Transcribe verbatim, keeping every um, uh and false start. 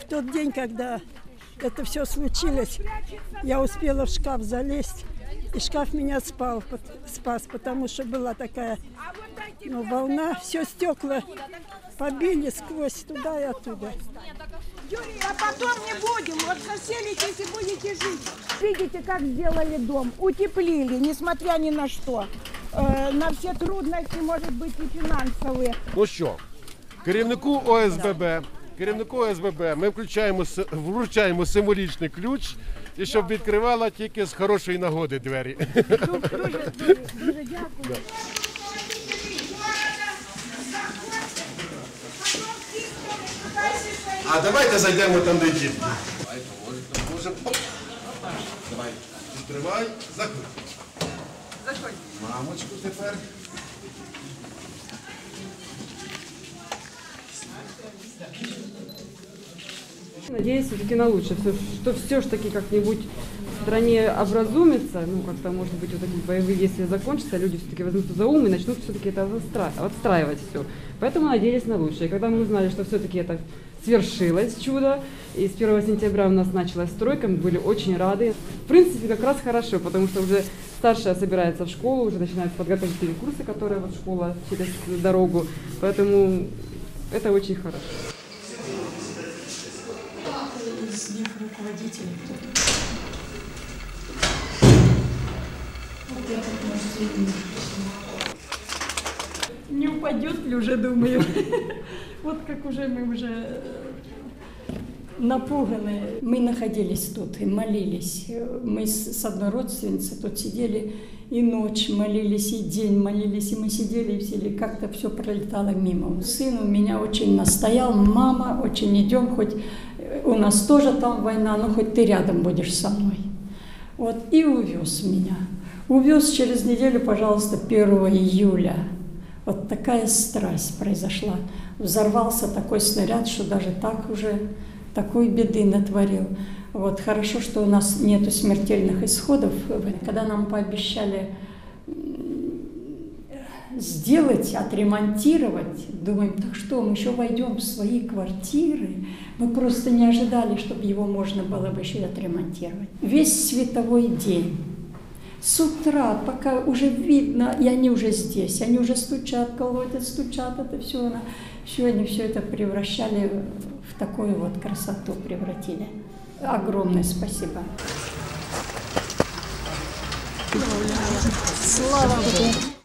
тот день, когда это все случилось, я успела в шкаф залезть, и шкаф меня спал, спас, потому что была такая ну, волна, все стекла побили сквозь туда и оттуда. Юрий, а потом не будем, вот заселитесь и будете жить. Видите, как сделали дом, утеплили, несмотря ни на что. Э, на все трудности, может быть, и фінансові. Ну що, керівнику О С Б Б, керівнику О С Б Б ми включаємо, вручаємо символічний ключ, і щоб відкривала тільки з хорошої нагоди двері. Дуже, дуже, дуже дякую. А давайте зайдемо там, де дітки. Давай, поможемо. Давай, відкривай, заходь. Заходь. Мамочку тепер. Надеюсь все-таки на лучшее, что все ж таки как-нибудь в стране образумится, ну как-то может быть вот эти боевые действия закончатся, люди все-таки возьмутся за ум и начнут все-таки это отстраивать все. Поэтому надеялись на лучшее. И когда мы узнали, что все-таки это свершилось чудо, и с первого сентября у нас началась стройка, мы были очень рады. В принципе, как раз хорошо, потому что уже старшая собирается в школу, уже начинаются подготовительные курсы, которые вот школа через дорогу, поэтому это очень хорошо. Из них руководителей кто-то. Вот этот может не упадет ли уже, думаю. Вот как уже мы уже напуганы. Мы находились тут и молились. Мы с одной родственницей тут сидели и ночь молились, и день молились, и мы сидели и все, как-то все пролетало мимо. Сын у меня очень настоял: мама, очень идем, хоть у нас тоже там война, но хоть ты рядом будешь со мной. Вот, и увез меня. Увез через неделю, пожалуйста, первого июля. Вот такая страсть произошла. Взорвался такой снаряд, что даже так уже такой беды натворил. Вот, хорошо, что у нас нету смертельных исходов. Когда нам пообещали сделать, отремонтировать, думаем, так что, мы еще войдем в свои квартиры. Мы просто не ожидали, чтобы его можно было бы еще и отремонтировать. Весь световой день. С утра, пока уже видно, и они уже здесь, они уже стучат, колотят, стучат, это все, все они все это превращали в такую вот красоту, превратили. Огромное спасибо. Слава Богу.